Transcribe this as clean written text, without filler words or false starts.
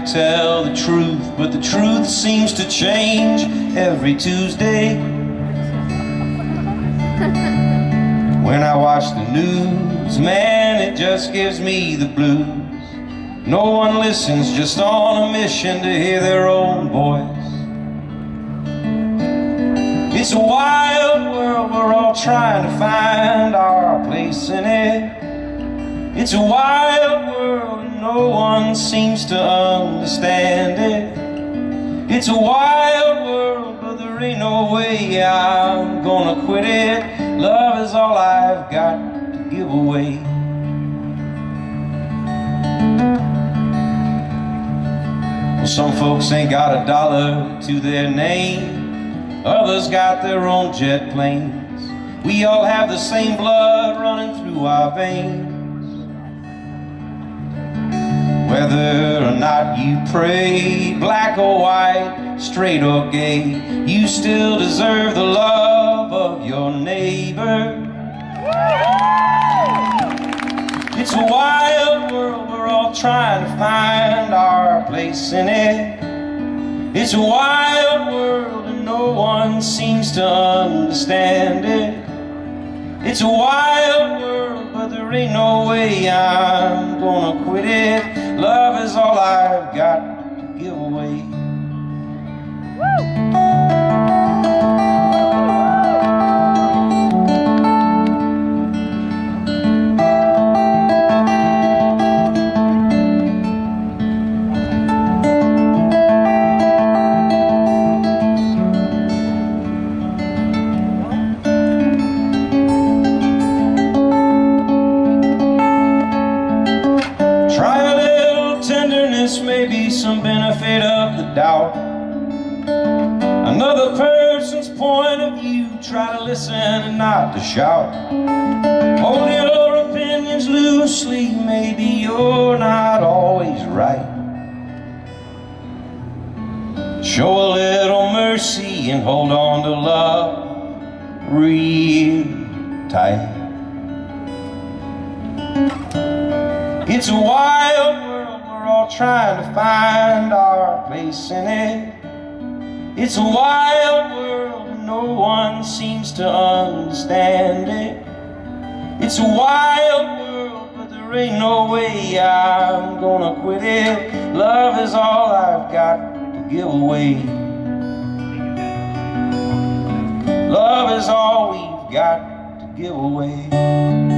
tell the truth, but the truth seems to change every Tuesday. When I watch the news, man, it just gives me the blues. No one listens, just on a mission to hear their own voice. It's a wild world, we're all trying to find our place in it. It's a wild world and no one seems to understand it. It's a wild world, but there ain't no way I'm gonna quit it. Love is all I've got to give away. Well, some folks ain't got a dollar to their name, others got their own jet planes. We all have the same blood running through our veins. Whether or not you pray, black or white, straight or gay, you still deserve the love of your neighbor. It's a wild world, we're all trying to find our place in it. It's a wild world and no one seems to understand it. It's a wild world, but there ain't no way I'm gonna quit it. Love is all I've got to give away. Maybe some benefit of the doubt. Another person's point of view, try to listen and not to shout. Hold your opinions loosely, maybe you're not always right. Show a little mercy and hold on to love real tight. It's a wild world, we're all trying to find our place in it. It's a wild world and no one seems to understand it. It's a wild world, but there ain't no way I'm gonna quit it. Love is all I've got to give away. Love is all we've got to give away.